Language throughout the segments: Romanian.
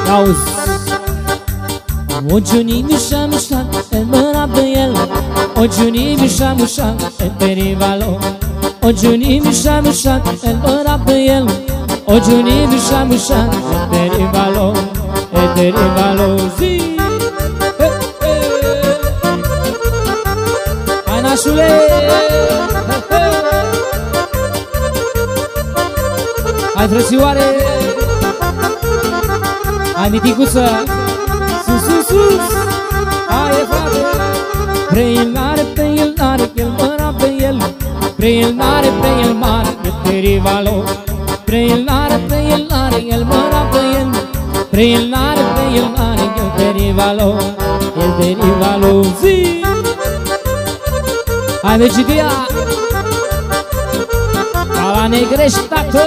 Auzi. Ogiuni mișa mișa, el mâna pe el. Ogiuni mișa mișa, el perivalo. Ogiuni mișa mișa, el mâna pe el. Ogiuni mișa mișa, el perivalo. El perivalo, zi. Hai nașule. Hai frățioare. Hai miticuță. Sus, sus, sus. Hai frate. Pre el mare, pre el mare, el măra pe el. Pre el mare, el perivalo. Pre el mare, el măra pe el. Pre el mare, el perivalo. El perivalo, zi. Hai vecidia. Ca la Negrești, tată.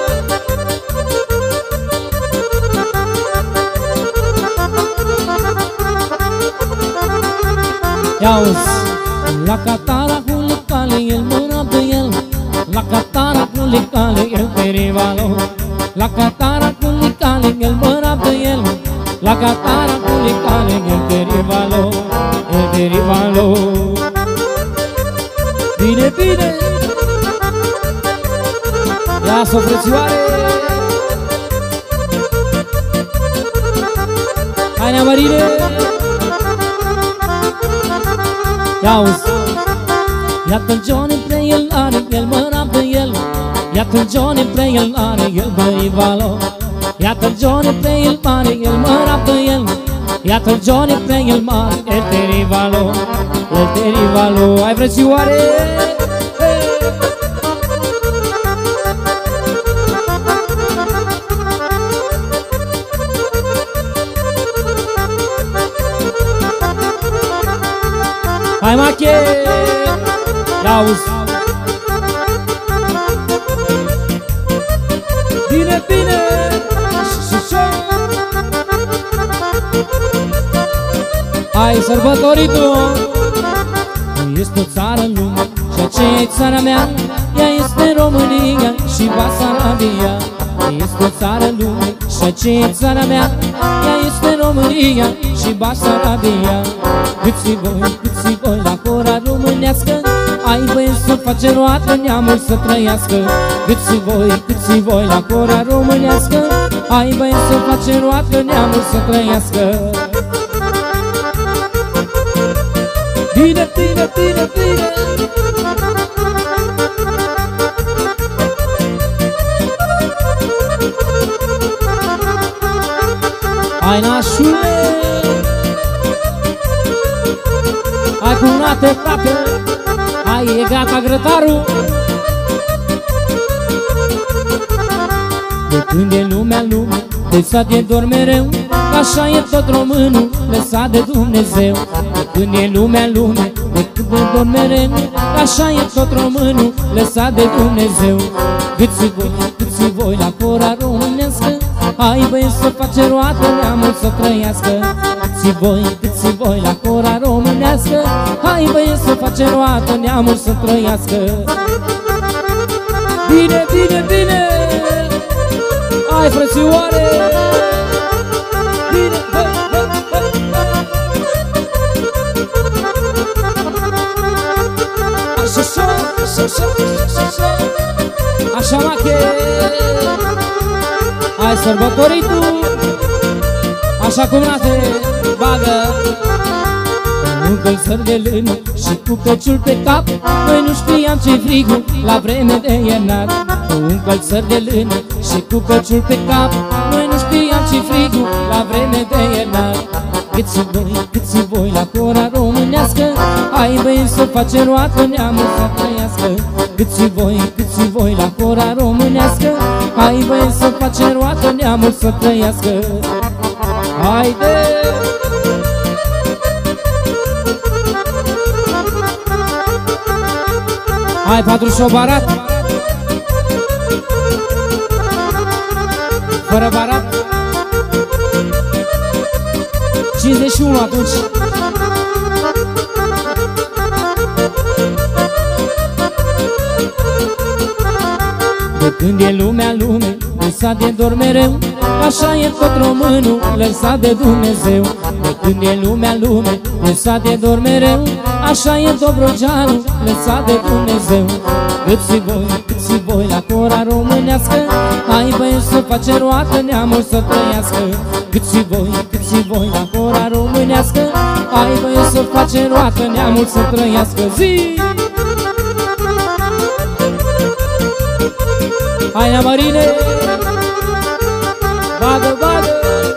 Ia-uzi. La catara cu licale, el mâna pe el. La catara cu licale, el perivalo. La catara cu licale, el mâna pe el. La catara cu licale, el perivalo. El perivalo. Bine, bine. Ia-s-o frățioare. Hai neamărine. Ia-uzi. Iată-l Johnny pre el are, el mâna pe el. Iată-l Johnny pre el are, el perivalo. Iată-l Johnny pre el are, el mâna pe el. Iată-l Johnny pre el mare, el perivalo. El perivalo. Hai frățioare. Hai mache. Ia-uzi. Bine, bine. Hai sărbătoritul. Este o țară în lume și aceea e țara mea. Ea este România și Basarabia. Este o țară în lume și aceea e țara mea. Ea este România și Basarabia. Câți voi la cora românească, ai băieți să face roată, neamul să trăiască. Câți voi la cora românească, ai băieți să face roată, neamul să trăiască. Bine, bine, bine, bine. Hai nașule. Hai cu nate, frate. Hai, e gata grătarul. De când e lumea în lume, de sat e dor mereu. Așa e tot românul, lăsat de Dumnezeu. De când e lumea în lume, de când e dor mereu. Așa e tot românul, lăsat de Dumnezeu. Câți voi la cora românească, hai băieți să face roată, neamul să trăiască. Câți voi la cora românească, hai băieți să face roată, neamul să trăiască. Bine, bine, bine. Hai frățioare. Bine, bă, bă, bă, bă. Așa mache. Hai sărbătoritul. Așa cum nate bagă. Încălțări de lână și cu căciul pe cap. Noi nu știam ce-i frigul la vreme de iernat. Încălțări de lână și cu căciul pe cap. Noi nu știam ce-i frigul la vreme de iernat. Câți voi la cora românească, hai băieți să face roată, neamul să trăiască. Câți voi la cora românească, hai băieți să face roată, neamul să trăiască. Haide! Hai, Patrușo Barat. Fără Barat 51 atunci. De când e lumea lume, de lăsat de dor mereu. Așa e tot românul, lăsat de Dumnezeu. De când e lumea lume, lăsat de dor mereu. Așa e Dobrogeanul, lăsat de Dumnezeu. Câți voi la cora românească, hai băieți să face roată, neamul să trăiască. Câți voi la cora românească, hai băieți să face roată, neamul să trăiască. Zi! Hai la Marine! Bagă, bagă!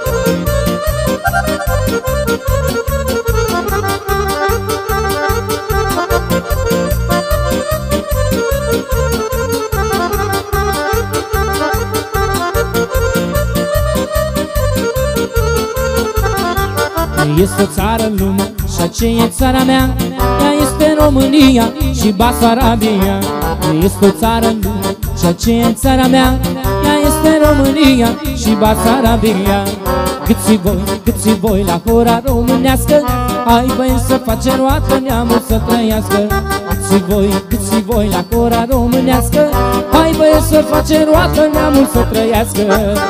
Este o țară în lume și aceea e țara mea. Ea este România și Basarabia. Este o țară în lume și aceea e țara mea. Ea este România și Basarabia. Câți voi la hora românească, hai băieți să face roată, neamul să trăiască. Câți voi la hora românească, hai băieți să face roată, neamul să trăiască.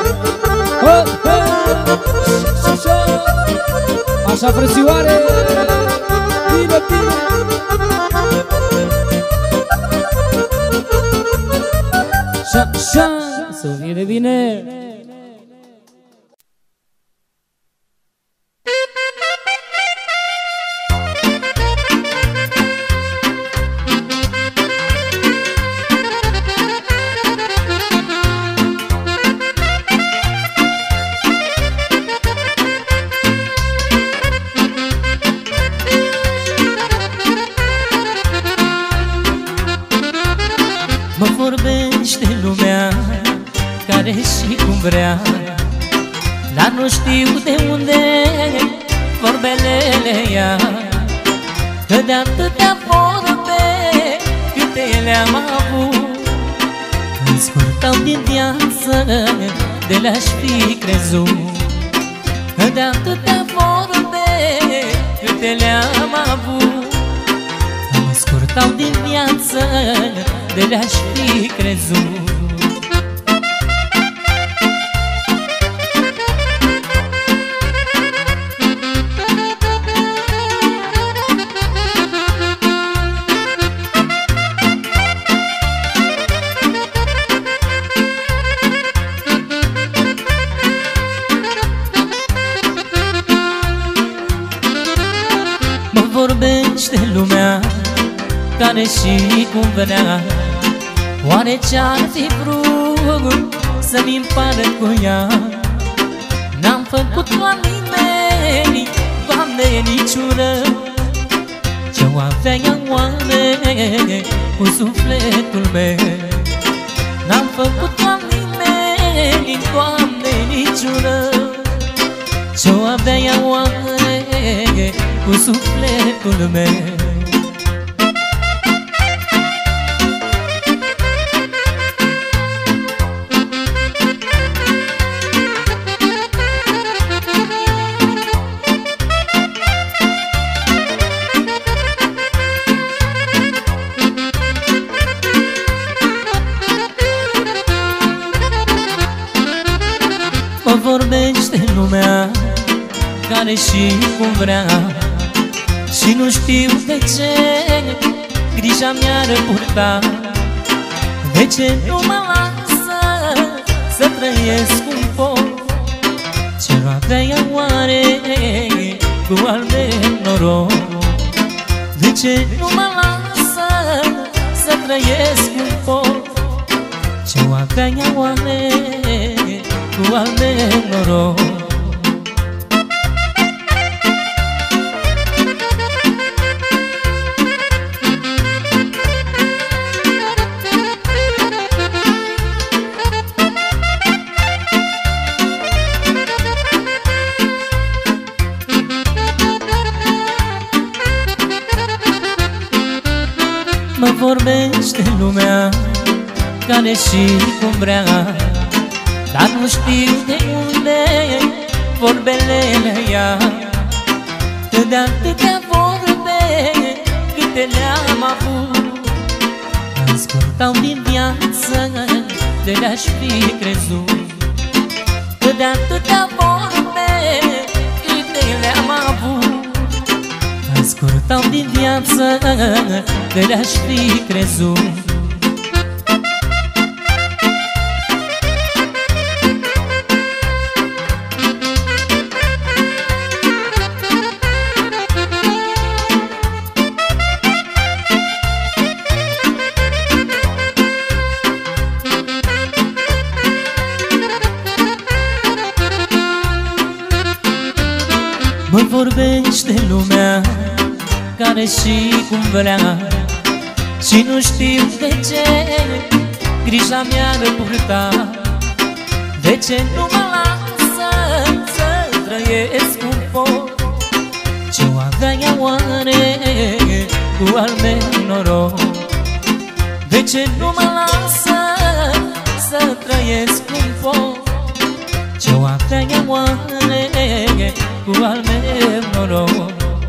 Așa, frățioare, bine, bine. Așa, să fie bine. Mă vorbește lumea care și cum vrea, dar nu știu de unde vorbele le ia. Că de atâtea vorbe câte le-am avut, îmi scurtau din viață de le-aș fi crezut. Că de atâtea vorbe câte le-am avut, îmi scurtau din viață de le-aș fi crezut. Mă vorbește lumea care și cum vrea, oare ce-ar fi vrut să-mi împart cu ea? N-am făcut la nimeni, Doamne, niciun rău. Ce-o avea ea oare cu sufletul meu? N-am făcut la nimeni, Doamne, niciun rău. Ce-o avea ea oare cu sufletul meu? Mă vorbește lumea care și cum vrea, și nu știu de ce grija mi-ar purta. De ce nu mă lasă să trăiesc un foc? Ce avea ea oare cu al meu noroc? De ce nu mă lasă să trăiesc un foc? Ce avea ea oare cu al meu noroc? Mă vorbește lumea care și cum vrea, dar nu știu de unde vorbele le ia. Că de atâtea vorbe câte le-am avut, îmi scurtau din viață de le-aș fi crezut. Că de atâtea vorbe câte le-am avut, scurtau din viață de le-aș fi crezut. Mă vorbește lumea care și cum vrea, și nu știu de ce grija mi-ar purta. De ce nu mă lasă să trăiesc cum pot? Ce-o avea ea oare cu al meu noroc? De ce nu mă lasă să trăiesc cum pot? Ce-o avea ea oare cu al meu noroc?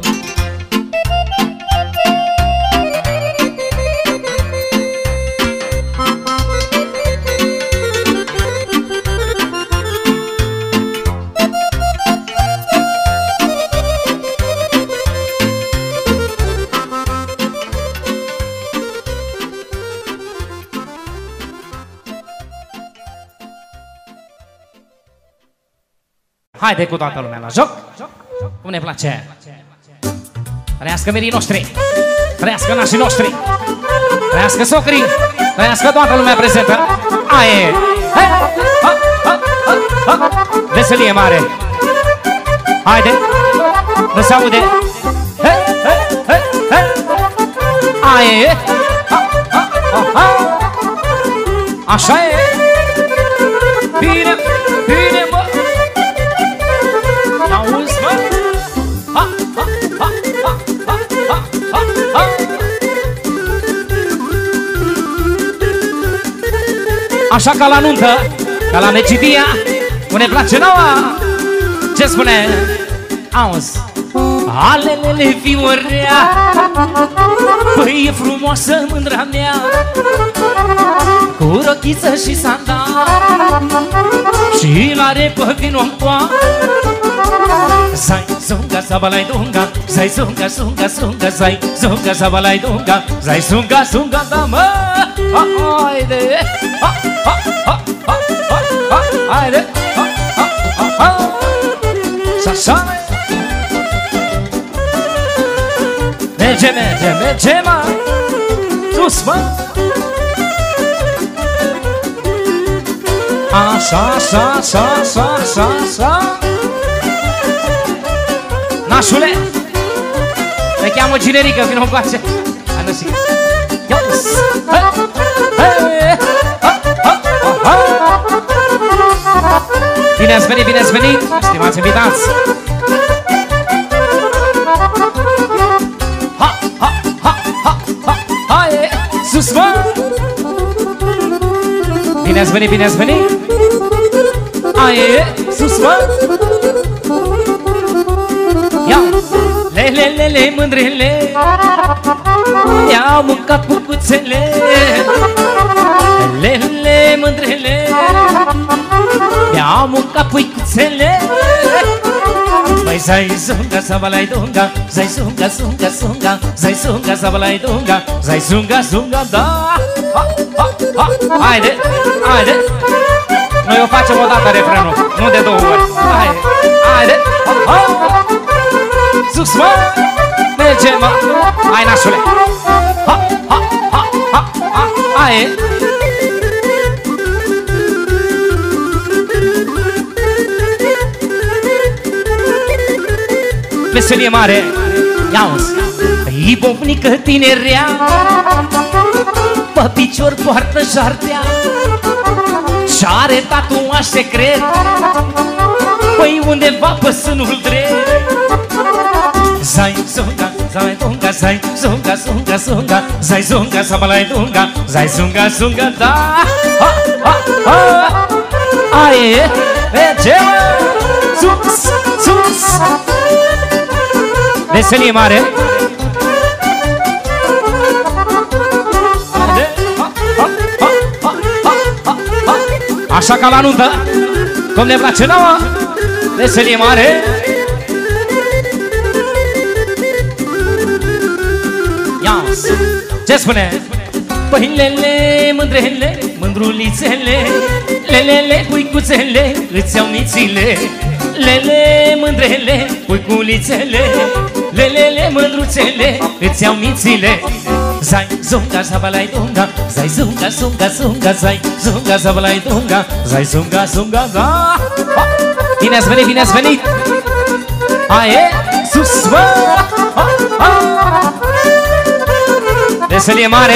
Haide cu toată lumea la joc, cum ne place. Trăiască mirii noștri, trăiască nașii noștri, trăiască socrii, trăiască toată lumea prezentă. Aie! Veselie mare! Haide! Nu se aude! Aie! Așa e! Bine! Bine, mă! N-auzi, mă? Ha, ha, ha, ha, ha, ha, ha, ha. Așa ca la nuntă, ca la Mecidia, unde place nouă. Ce spune? Auzi. Alelele fiorea, păi e frumoasă mândra mea, cu rochiță și sandal, și la repă vino-n poa. Zai, zunga, sabalai, dunga, zai, zunga, zunga, zunga, zai, zunga, sabalai, dunga, zai, zunga, zunga, da, mă! Haide! Ha, ha, ha, ha, ha, ha, haide! Ha, ha, ha, ha! Și-așa! Merge, merge, merge, mă! Sus, mă! Așa, așa, așa, așa, așa, așa. Nașule, te cheamă Ginerică, vino încoace. Hai, năsică. Ia-uzi! Bine ați venit, bine ați venit, stimați invitați! Ha, ha, ha, ha, ha, hai, sus, mă! Bine ați venit, bine ați venit! Hai, sus, mă! Ia, lelelele, mândrele, i-au mâncat pucuțele. Lelele, mândrele, i-au mâncat puicuțele. Băi, zai, zunga, sabalai, dunga, zai, zunga, zunga, zunga, zai, zunga, sabalai, dunga, zai, zunga, zunga, da. Ha, ha, ha, haide, haide. Noi o facem o dată refrenul, nu de două ori. Haide, haide, ha, ha. Sus, mă, merge, mă. Hai, nașule. Ha, ha, ha, ha, ha, hai. Veselie mare, ia-uzi. Ibovnică tinerea, pe picior poartă șartea, și-are tatuaj secret, păi undeva pe sânul drept. Zai, zunga, zai, dunga, zai, zunga, zunga, zunga, zai, zunga, sabalai, dunga, zai, zunga, zunga, da. Ha, ha, ha. Aie, merge, sus, sus. Veselie mare. Așa ca la nuntă, cum ne place nouă, veselie mare. Ia, ce spune? Păi lele, mândrele, mândrulițele, lelele, puicuțele, îți iau mițile. Lele, mândrele, puiculițele, lelele, mândruțele, îți iau mițile. Zai, zunga, zabalai, dunga, zai, zunga, zunga, zunga, zai, zunga, zabalai, dunga, zai, zunga, zunga, da. Bine ați venit, bine ați venit. Aie, sus, bă! Veselie mare,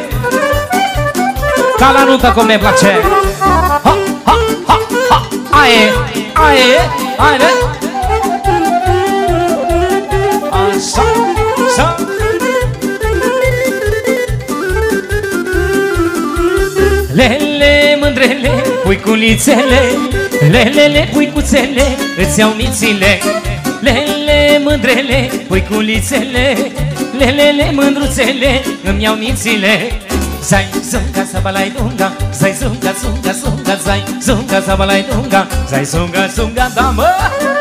ca la nuntă cum ne place. Ha, ha, ha, ha. Aie, aie, aie. Așa, așa. Lele, mândrele, puiculițele, lelele, puicuțele, îți iau mițile. Lele, mândrele, puiculițele, lelele, mândruțele, îmi iau mițile. Zai, zunga, zabalai, dunga, zai, zunga, zunga, zunga, zai, zunga, zabalai, dunga, zai, zunga, zunga, da, mă!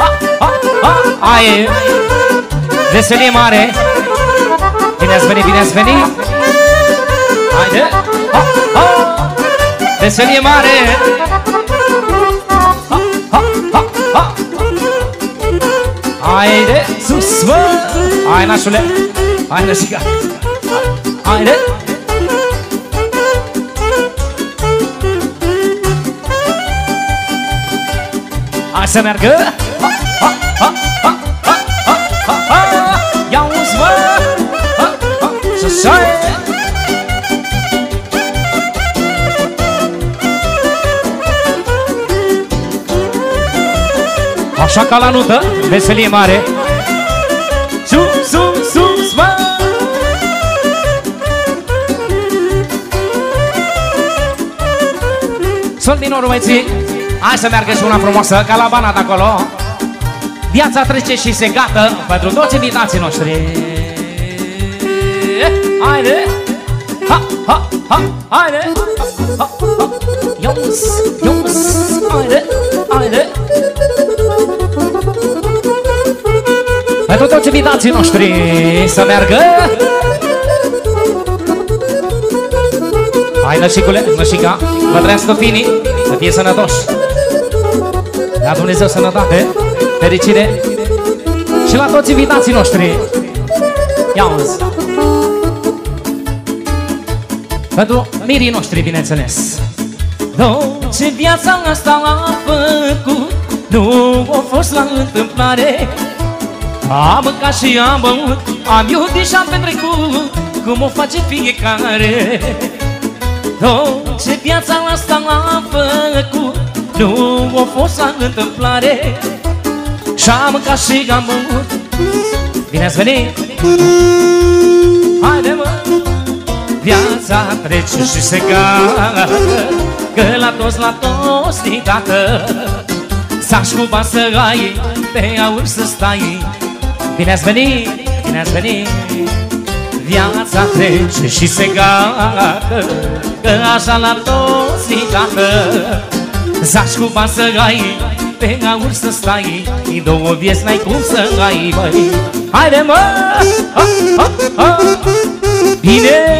Aie! Veselie mare! Bine ați venit, bine ați venit! Haide! Ha, ha! Veselie mare! Ha, ha, ha, ha! Haide, sus, mă! Hai, nașule! Hai, nășica! Haide! Hai să meargă! Ha, ha, ha, ha, ha, ha, ha, ha! Ia-uzi, mă! Ha, ha, să-și așa ca la nuntă, veselie mare. Sus, sus, sus, mă! Sunt din nou, băieții. Hai să meargă și una frumoasă, ca la Banat acolo. Viața trece și se gata pentru toți invitații noștri. Haide! Ha, ha, ha, haide! Ha, ha, ios, ios, haide, haide! Pentru toți invitații noștri să meargă. Hai, nășicule, nășica, vă trăiască finii, să fie sănătoși. La Dumnezeu sănătate, fericire și la toți invitații noștri. Ia-uzi! Pentru mirii noștri, bineînțeles. Ce viața asta a făcut, nu a fost la întâmplare. Am mâncat și am băut, am iubit și am petrecut, cum o face fiecare. Ce viața asta a făcut, nu a fost la întâmplare. Și-am mâncat și am băut. Bine ați venit! Haide, mă! Viața trece și se gata, că la toți deodată. S-aș cupa să ai, pe aur să stai. Bine ați venit, bine ați venit. Viața trece și se gata, că așa la toți deodată. S-aș cupa să ai, pe aur să stai. În două vieți n-ai cum să ai, băi. Haide, mă! Ha, ha, ha. Bine!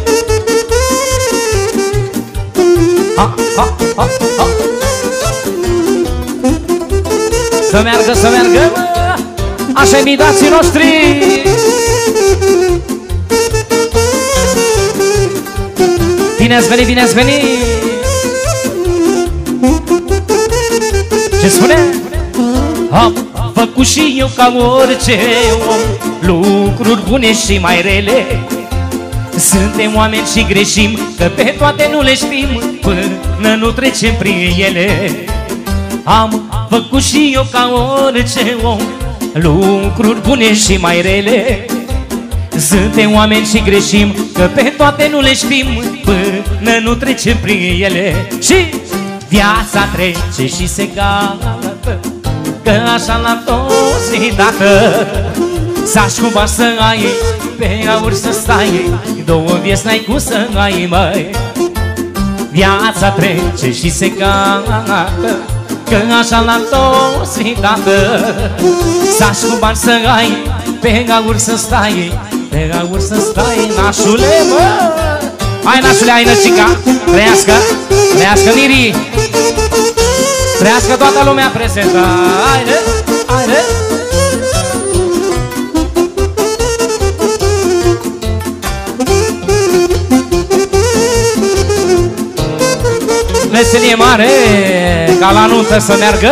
Ha, ha, ha, ha. Să meargă, să meargă, mă! Așa invitații noștri! Bine ați venit, bine ați venit! Ce spune? Am făcut și eu ca orice om lucruri bune și mai rele. Suntem oameni și greșim, că pe toate nu le știm până nu trecem prin ele. Am făcut și eu ca orice om lucruri bune și mai rele. Suntem oameni și greșim, că pe toate nu le știm până nu trecem prin ele. Și viața trece și se gata, că așa la toți dată. S-aș cupa să ai, pe aur să stai. Două vieți n-ai cum să ai, măi. viața trece și se cată, că așa la toți fi dată. Saci cu bani să ai, pe gaur să stai, pe gaur să stai, nașule, mă! Hai, nașule, hai, năcica, trăiască, trăiască Miri, trăiască toată lumea prezentă. Haide, haide! Veselie mare, ca la nuntă să meargă.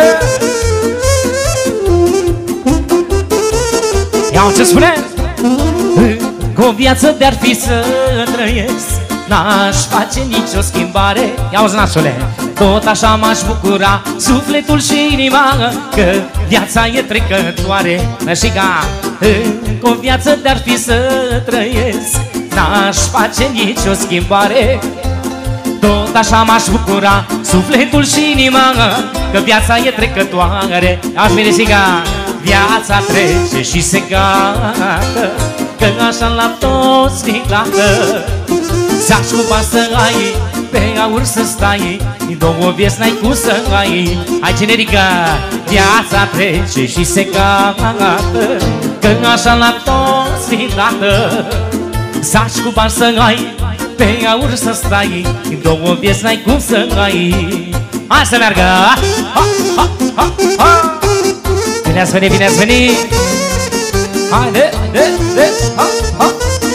Iau ce spune? Cu o viață de-ar fi să trăiesc, n-aș face nicio schimbare. Ia-uzi, nașule, tot așa m-aș bucura sufletul și inima, că viața e trecătoare. Nășica, cu o viață de-ar fi să trăiesc, n-aș face nicio schimbare. Tot așa m-aș bucura sufletul și inima, că viața e trecătoare. Aș meresiga, viața trece și se gata, că așa la toți fi plată. Saci cu bani să ai, pe aur să stai, două vieți n-ai cum să ai. Hai, generică, viața trece și se gata, că așa la toți fi plată. Saci cu bani să ai, pe aur să stai, două vieți n-ai cum să ai. Hai să meargă! Ha, ha, ha, ha. Bine ați venit, bine ați venit! Haide, de, ha, ha.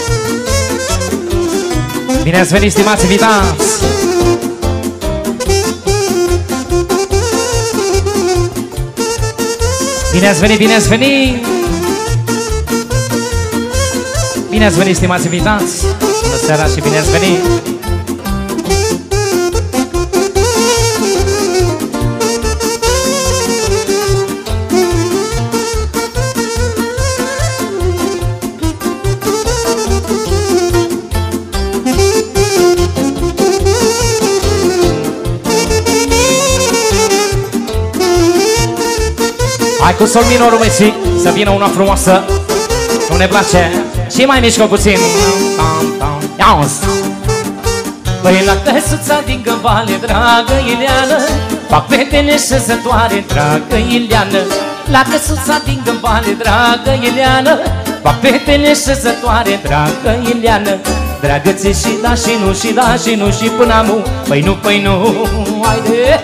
Bine ați venit, stimați invitați! Bine ați venit, bine ați venit! Bine ați venit, stimați invitați! Bună seara și bine ați venit! Hai cu sol minorul, măi, să vină una frumoasă. Nu ne place. Și mai mișcă puțin. Ia-uzi. Păi la căsuța din Găvale, dragă Ileană, fac fetele șezătoare, dragă Ileană. La căsuța din Găvale, dragă Ileană, fac fetele șezătoare, dragă Ileană. Dragă ți și da și nu, și da și nu, și până amu. Păi nu, păi nu. Haide,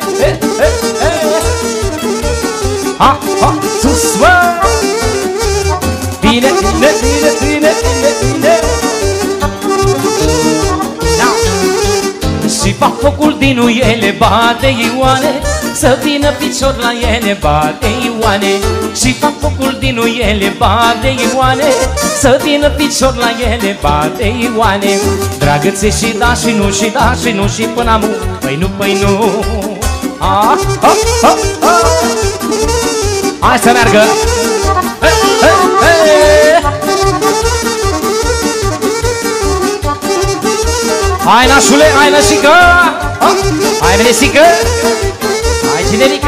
ha, ha, sus, mă! Bine, bine, bine, bine, bine, bine. Da. Și fac focul din uiele, bate Ioane, să vină picior la ele, bate Ioane. Și fac focul din uiele, bate Ioane, să vină picior la ele, bate Ioane. Dragă-ți și da și nu, și da și nu, și până amu. Păi nu, păi nu. Ha, ha, ha, ha. Hai să meargă! He, he, he. Hai, nașule, hai, nășică! Hai, venesică! Hai, generică!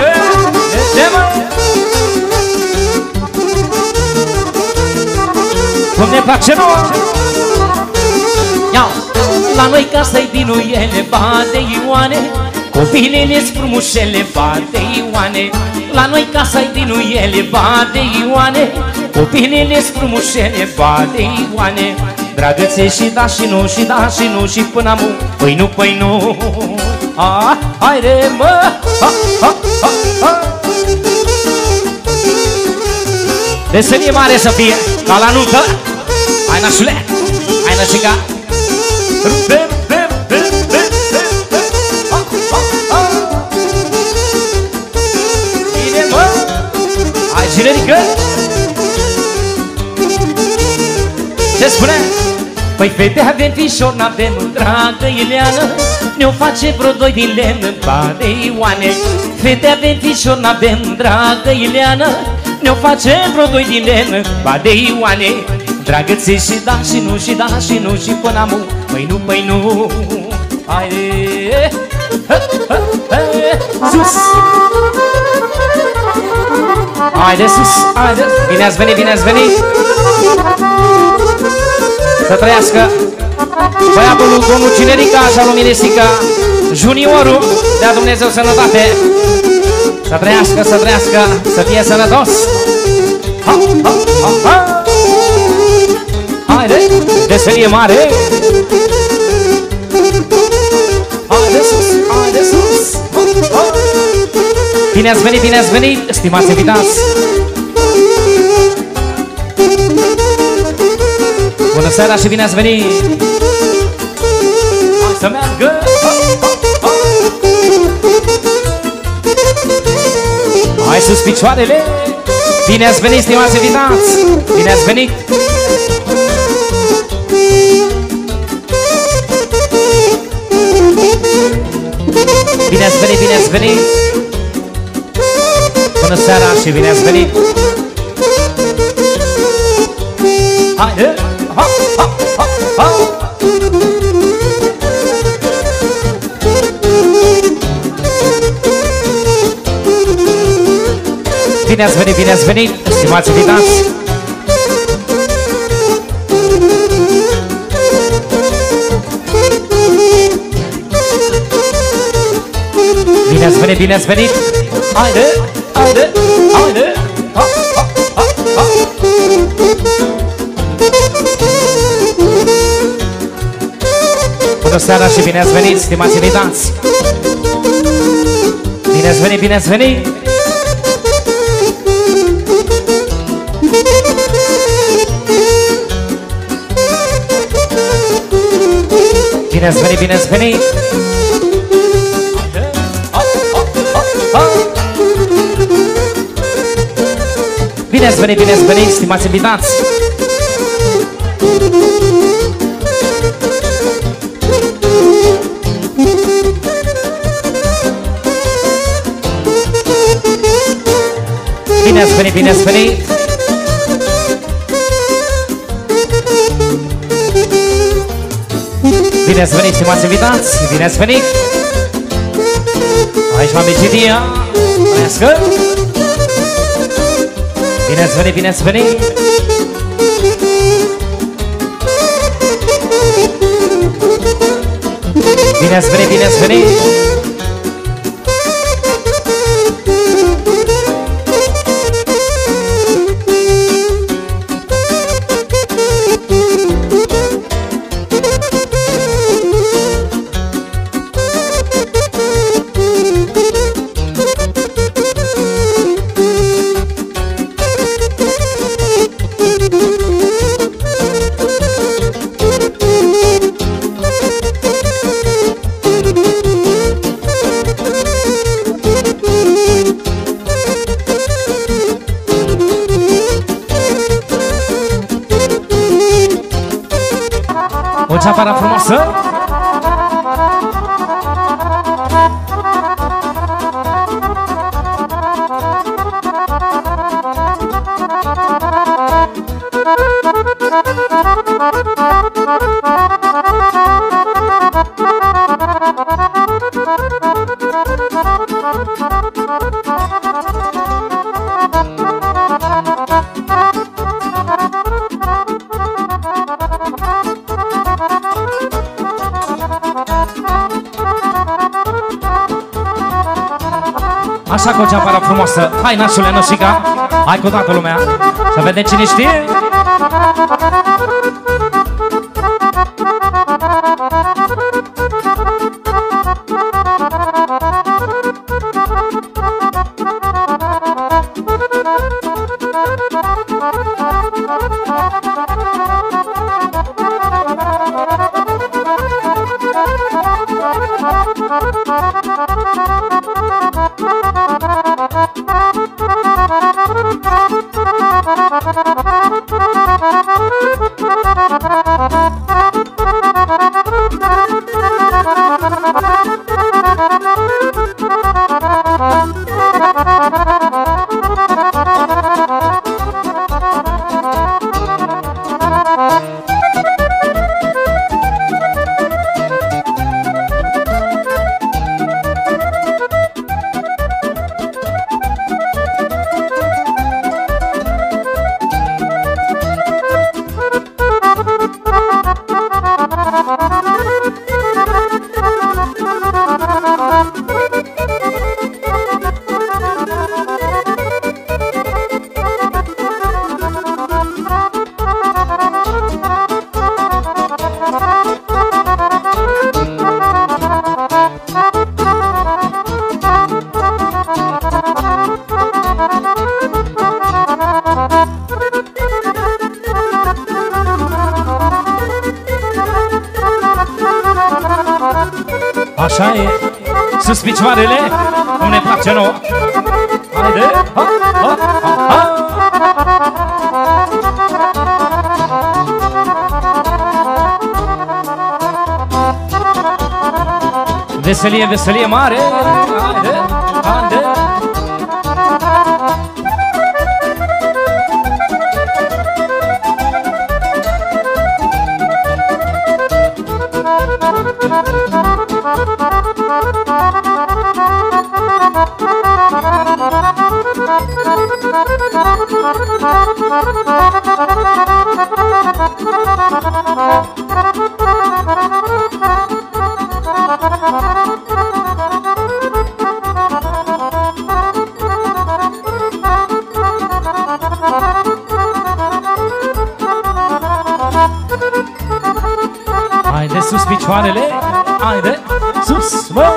Cum ne place nouă! Iau! La noi casa-i din uiele, bate Ioane, copilele-s frumușele, bate Ioane. La noi casa-i din uiele, bate Ioane, copilele-s frumușele, bate Ioane. Dragă-ți și da și nu, și da și nu, și până amu. Păi nu, păi nu. Ah, haide, mă! Ha, ha, ha, ha. Veselie mare să fie, ca la nuntă. Hai, nașule, hai, nășica. Hai, generică. Ce spune? Păi fete avem fișor, n-avem, dragă Ileană, ne-o face vreo doi din lemn, bate Ioane. Fete avem fișor, n-avem, dragă Ileană, ne-o face vreo doi din lemn, bate Ioane. Dragă-ți și da și nu, și da și nu, și până amu. Păi nu, păi nu. Haide, sus. Haide sus, haide. Bine ați venit, bine ați venit. Să trăiască băiatul lui domnul Cinerica și al lui Miresica. juniorul, dea Dumnezeu sănătate. Să trăiască, să trăiască, să fie sănătos. Ha, ha, ha, ha. Haide, veselie mare. Haide sus, haide sus. Ha, ha. Bine ați venit, stimați invitați. Bună seara și bine ați venit. Hai să meargă. Ha, ha, ha. Hai sus picioarele. Bine ați venit, stimați invitați. Bine ați venit. Bine ați venit, bine ați venit. Bună seara și bine ați venit. Haide! Ha, ha, ha, ha. Bine ați venit, stimați invitați. Bine ați venit. Haide, haide, haide. Ha, ha, ha, ha. Bună seara și bine ați venit, stimați invitați. Bine ați venit, bine ați venit. Bine ați venit, bine ați venit. Bine ați venit, stimați invitați. Bine ați venit, bine ați venit. Bine ați venit, stimați invitați. Bine ați venit. Aici m-am Megidia. Trăiască. Bine ați venit, bine ați venit. Bine ați venit, bine ați venit. O ceapara frumoasă. Așa cu o ceapara frumoasă. Hai, nașule, Noșica. Hai cu toată lumea. Să vedem cine știe. Așa e, sus picioarele, cum ne place nouă. Haide, ha, ha, ha, ha. Veselie, veselie mare, haide, haide. Haide sus picioarele, haide, sus, mă!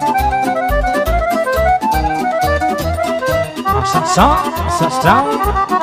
Sa, sa, sa, sa.